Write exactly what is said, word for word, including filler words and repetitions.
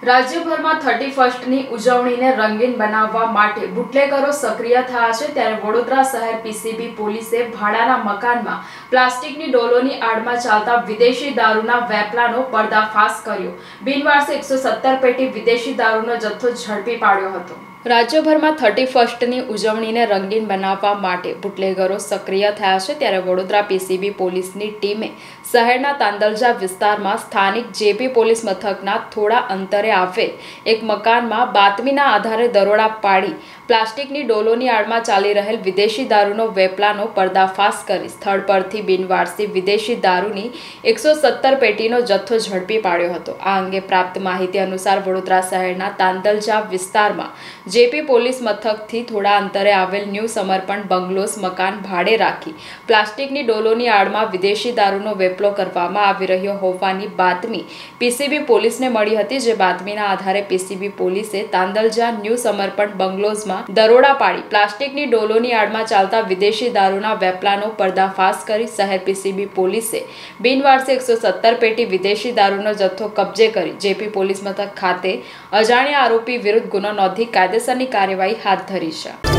રાજ્યભરમાં થર્ટી ફર્સ્ટની ઉજવણીને રંગીન બનાવવા માટે બુટલેગરો સક્રિય થયા છે। ત્યારે વડોદરા શહેર પીસીબી પોલીસે ભાડાના મકાનમાં પ્લાસ્ટિકની ડોલોની આડમાં ચાલતા વિદેશી દારૂના વેપલાનો પર્દાફાશ કર્યો। બિનવારસી એકસો સત્તર પેટી વિદેશી દારૂનો જથ્થો ઝડપી પાડ્યો હતો। રાજ્યભરમાં થર્ટી ફર્સ્ટની ઉજવણીને રંગીન બનાવવા માટે બુટલેગરો સક્રિય થયા છે। ત્યારે વડોદરા પીસીબી પોલીસની ટીમે શહેરના તાંદલજા વિસ્તારમાં સ્થાનિક જેપી પોલીસ મથકના થોડા અંતરે આવેલ એક મકાનમાં બાતમીના આધારે દરોડા પાડી પ્લાસ્ટિકની ડોલોની આડમાં ચાલી રહેલ વિદેશી દારૂનો વેપલાનો પર્દાફાશ કરી સ્થળ પરથી બિનવારસી વિદેશી દારૂની એકસો સત્તર પેટીનો જથ્થો ઝડપી પાડ્યો હતો। આ અંગે પ્રાપ્ત માહિતી અનુસાર વડોદરા શહેરના તાંદલજા વિસ્તારમાં જેપી પોલીસ મથકથી થોડા અંતરે આવેલ ન્યૂ સમર્પણ બંગલોસ મકાન ભાડે રાખી પ્લાસ્ટિકની ડોલોની આડમાં વિદેશી દારૂનો વેપલો કરવામાં આવી રહ્યો હોવાની બાતમી પીસીબી પોલીસને મળી હતી। જે બાતમીના આધારે પીસીબી પોલીસે તાંદલજા ન્યૂ સમર્પણ બંગલોઝમાં દરોડા પાડી પ્લાસ્ટિકની ડોલોની આડમાં ચાલતા વિદેશી દારૂના વેપલાનો પર્દાફાશ કરી શહેર પીસીબી પોલીસે બિનવારસી એકસો સત્તર પેટી વિદેશી દારૂનો જથ્થો કબજે કરી જેપી પોલીસ મથક ખાતે અજાણ્યા આરોપી વિરુદ્ધ ગુનો નોંધી કાયદેસરની કાર્યવાહી હાથ ધરી છે।